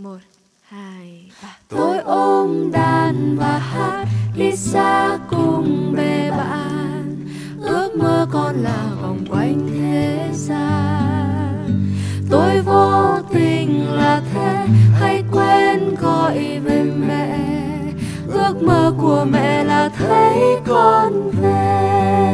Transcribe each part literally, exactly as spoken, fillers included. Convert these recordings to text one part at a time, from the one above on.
Một, hai, ba. Tôi ôm đàn và hát đi xa cùng bè bạn, ước mơ còn là vòng quanh thế gian. Tôi vô tình là thế hay quên gọi về mẹ, ước mơ của mẹ là thấy con về.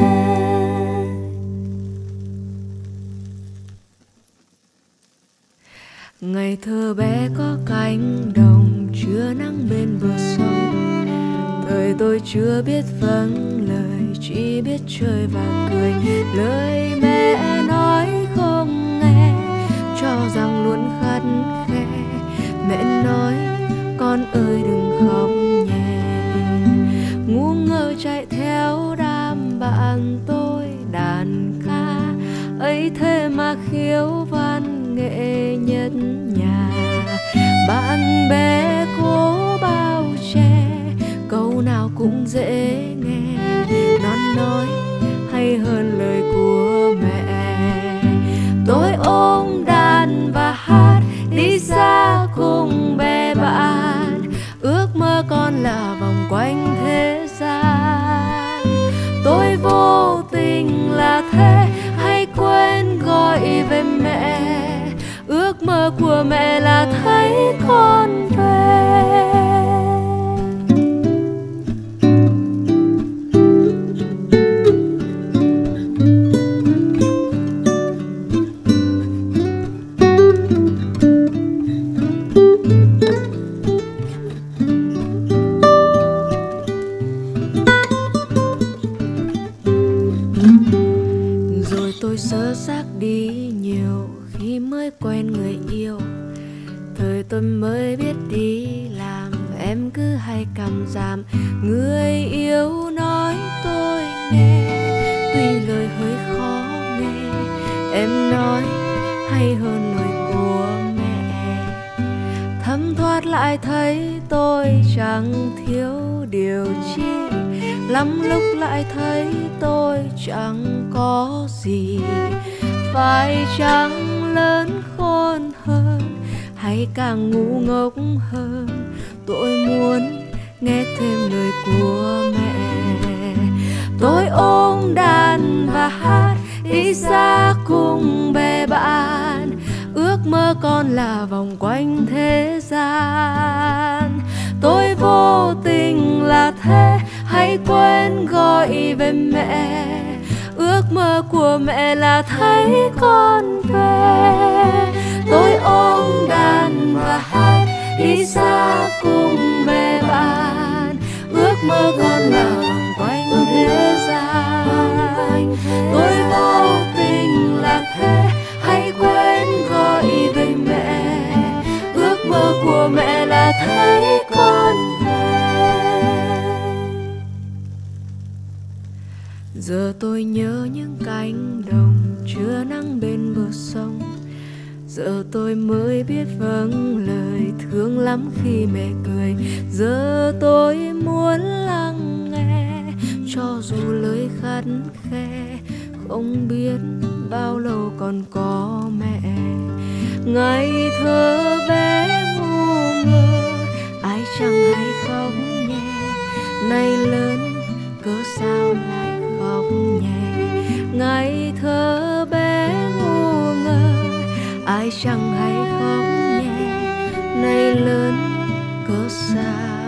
Ngày thơ bé có cánh đồng chưa nắng bên bờ sông, thời tôi chưa biết vâng lời, chỉ biết chơi và cười. Lời mẹ nói không nghe, cho rằng luôn khắt khe. Mẹ nói con ơi đừng khóc nhè, ngu ngơ chạy theo đám bạn tôi đàn ca ấy, thế mà khiếu văn nghệ nhất nhà. Bạn bè cố bao che, câu nào cũng dễ nghe, non nói hay hơn lời của mẹ. Tôi ôm đàn và hát đi xa cùng bè bạn, ước mơ còn là vòng quanh thế gian. Tôi vô tình là thế hay quên gọi về mẹ, ước mơ của mẹ là thấy con về. Rồi tôi sơ xác đi nhiều khi mới quen người yêu, thời tôi mới biết đi làm em cứ hay cằm ràm. Người yêu nói tôi nghe, tuy lời hơi khó nghe, em nói hay hơn lời của mẹ. Thấm thoát lại thấy tôi chẳng thiếu điều chi, lắm lúc lại thấy tôi chẳng có gì. Phải chăng lớn khôn hơn hay càng ngu ngốc hơn, tôi muốn nghe thêm lời của mẹ. Tôi ôm đàn và hát đi xa cùng bè bạn, ước mơ còn là vòng quanh thế gian. Tôi vô tình là thế hay quên gọi về mẹ, ước mơ của mẹ là thấy con về. Tôi ôm đàn và hát đi xa cùng bè bạn, ước mơ còn là vòng quanh thế gian. Tôi vô tình là thế hay quên gọi về mẹ, ước mơ của mẹ là thấy con về. Giờ tôi nhớ những cánh đồng chưa nắng bên bờ sông, giờ tôi mới biết vâng lời, thương lắm khi mẹ cười. Giờ tôi muốn lắng nghe, cho dù lời khắt khe, không biết bao lâu còn có mẹ. Ngày thơ bé ngu ngơ, ai chẳng hay khóc nhẹ, nay lớn cớ sao lại khóc nhẹ. Ngày thơ bé ngu ngơ, ai chẳng hay khóc nhẹ, nay lớn cớ sao